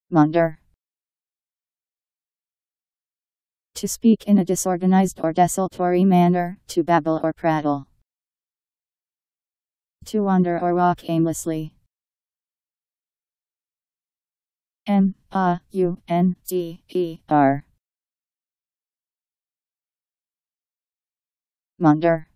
Maunder. To speak in a disorganized or desultory manner, to babble or prattle. To wander or walk aimlessly. M-A-U-N-D-E-R. Maunder.